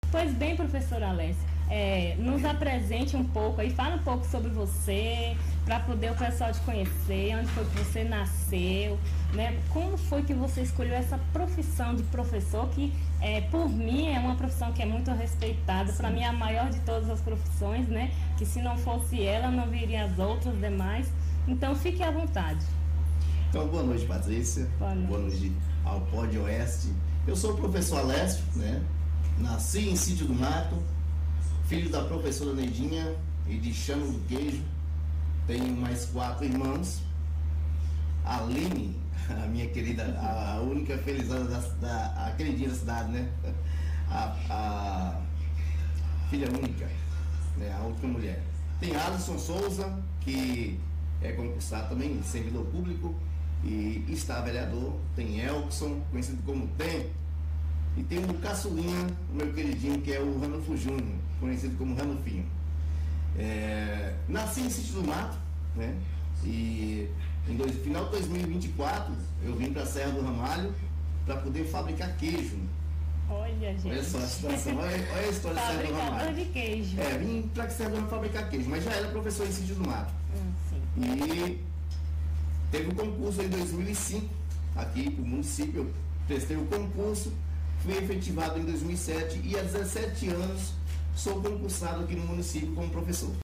Pois bem, professora Alessia, nos apresente um pouco aí, fala um pouco sobre você, para poder o pessoal te conhecer, onde foi que você nasceu, né? Como foi que você escolheu essa profissão de professor, que por mim é uma profissão que é muito respeitada, para mim é a maior de todas as profissões, né? Que se não fosse ela, não viria as outras demais. Então fique à vontade. Então, boa noite, Patrícia. Boa noite ao Pod Oeste. Eu sou o professor Alessio, né? Nasci em Sítio do Mato, filho da professora Neidinha e de Chano do Queijo. Tenho mais 4 irmãos. A Aline, a minha querida, a única felizada a queridinha da cidade, né? A filha única, né? A última mulher. Tem Alisson Souza, que é concursado também, servidor público e está vereador. Tem Elkson, conhecido como Tem. E tem o caçulinha, o meu queridinho, que é o Ranulfo Júnior, conhecido como Ranulfinho. Nasci em Sítio do Mato, né? E final de 2024 eu vim para a Serra do Ramalho para poder fabricar queijo. Olha, gente. Olha só a situação, olha a história da Serra do Ramalho. Fabricador de queijo. Vim para a Serra do Ramalho fabricar queijo, mas já era professor em Sítio do Mato. Sim. E teve um concurso em 2005 aqui para o município. Eu prestei o concurso, fui efetivado em 2007 e há 17 anos sou concursado aqui no município como professor.